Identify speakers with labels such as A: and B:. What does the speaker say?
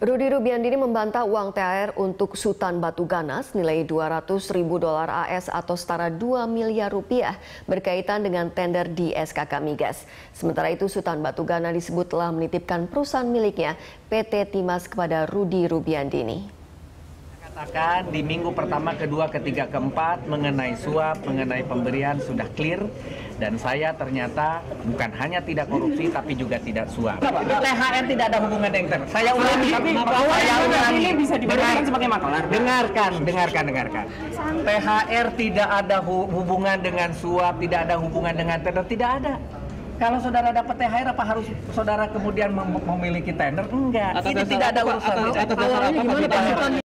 A: Rudy Rubiandini membantah uang THR untuk Sultan Batu Ganas nilai 200.000 dolar AS atau setara 2 miliar rupiah berkaitan dengan tender di SKK Migas. Sementara itu Sultan Batu Ganas disebut telah menitipkan perusahaan miliknya PT Timas kepada Rudy Rubiandini.
B: Katakan di minggu pertama, kedua, ketiga, keempat mengenai suap, mengenai pemberian sudah clear, dan saya ternyata bukan hanya tidak korupsi tapi juga tidak suap. THR tidak ada hubungan dengan saya ulangi, ini bisa dibenarkan sebagai maklar. Dengarkan. THR tidak ada hubungan dengan suap, tidak ada hubungan dengan tender, tidak ada. Kalau saudara dapat THR, apa harus saudara kemudian memiliki tender? Enggak. Ini tidak ada urusan.